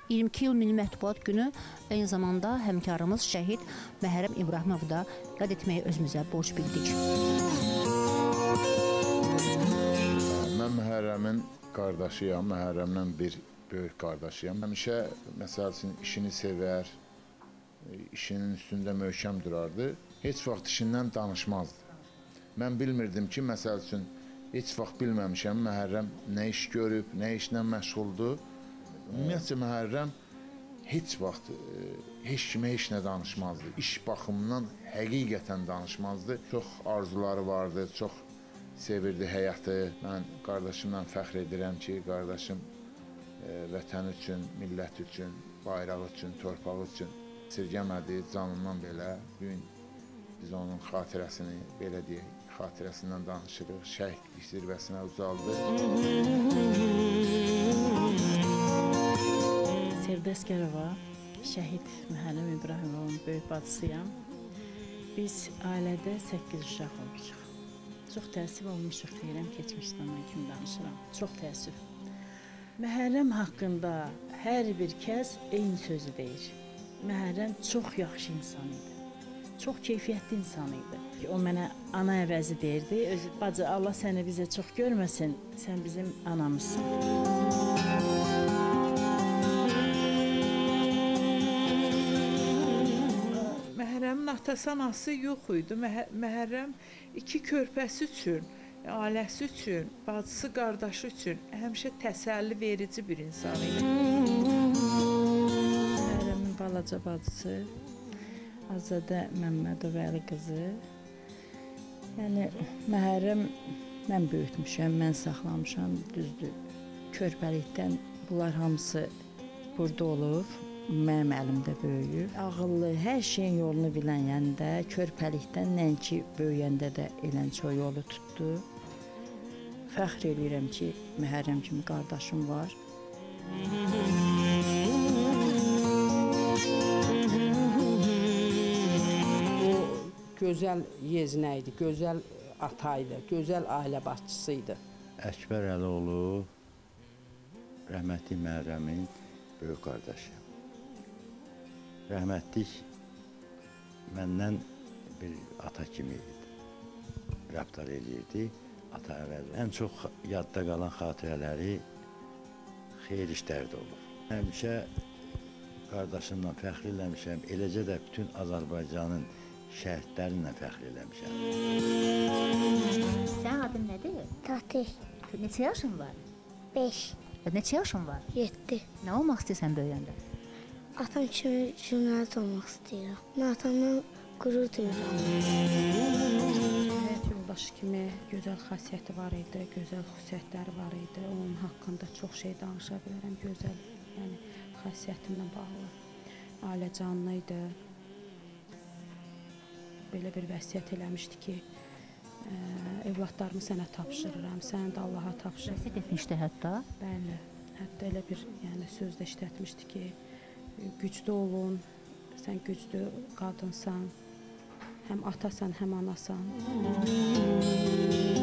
22 iyul Milli Mətbuat Günü eyni zamanda həmkarımız şəhid Məhərrəm İbrahimovu da yad etməyi özümüzə borc bildik. Mən Məhərrəmin qardaşıyam, Məhərrəmdən bir böyük qardaşıyam. Həmişə, məsəl üçün, işini sevər, işinin üstündə möhkəm durardı. Heç vaxt işindən danışmazdı. Mən bilmirdim ki, məsəl üçün, heç vaxt bilməmişəm Məhərrəm nə iş görüb, nə işlə məşğuldur. Ümumiyyətcə, Məhərrəm heç vaxt heç kimə heç nə danışmazdı. İş baxımından həqiqətən danışmazdı. Çox arzuları vardı, çox sevirdi həyatı. Mən qardaşımla fəxr edirəm ki, qardaşım vətən üçün, millət üçün, bayraq üçün, torpağı üçün sirgəmədi, canından belə. Bugün biz onun xatirəsini, belə deyək, xatirəsindən danışırıq, şəhidlik zirvəsinə ucaldı. Sevda Əsgərova, şəhid Məhərrəm İbrahimovun böyük bacısıyam. Biz ailədə 8 uşaq olmuşuq. Çox təəssüf olmuşuq, deyirəm, keçmişdən mən kimi danışıram. Çox təəssüf. Məhərrəm haqqında hər bir kəs eyni sözü deyir. Məhərrəm çox yaxşı insan idi. Çox keyfiyyətli insan idi. O mənə ana əvəzi deyirdi. Bacı, Allah səni bizə çox görməsin, sən bizim anamızsın. Məhərrəmin atası, anası yox idi. Məhərrəm iki körpəsi üçün, ailəsi üçün, bacısı, qardaşı üçün həmişə təsəlli verici bir insan idi. Məhərrəmin balaca bacısı Azadə Məmmədovəli qızı. Yəni, Məhərrəm mən böyütmüşəm, mən saxlamışam, düzdür. Körpəlikdən bunlar hamısı burada olub, mənim əlimdə böyüyüb. Ağıllı, hər şeyin yolunu bilən, yəni də körpəlikdən nəinki böyüyəndə də elənçi o yolu tutdu. Fəxr edirəm ki, Məhərrəm kimi qardaşım var. Gözəl yeznə idi, gözəl ata idi, gözəl ailə başçısı idi. Əkbər Əloğlu, rəhmətlik Məhərrəmin böyük qardaşıyam. Rəhmətlik məndən bir ata kimi rəftar edirdi, ata əvəzi. Ən çox yadda qalan xatirələri xeyir işlərdə olur. Həmişə qardaşımla fəxr eləmişəm, eləcə də bütün Azərbaycanın şəhidlərinlə fəxr eləmişəm. Sənin adın nədir? Tatih. Neçə yaşın var? 5. Neçə yaşın var? 7. Nə olmaq istəyirsən böyüyəndə? Atam kimi jurnalist olmaq istəyirəm. Mən atamdan qürur duyuram. Həyat yoldaşı kimi gözəl xasiyyəti var idi, gözəl xüsusiyyətləri var idi. Onun haqqında çox şey danışa bilərəm, gözəl, yəni xasiyyətimlə bağlı. Ailə canlı idi. Belə bir vəsiyyət eləmişdi ki, evladlarımı sənə tapşırıram, səni də Allaha tapşırıram. Vəsiyyət etmişdi hətta? Bəli, hətta elə bir söz də işlətmişdi ki, güclü olun, sən güclü qadınsan, həm atasan, həm anasan.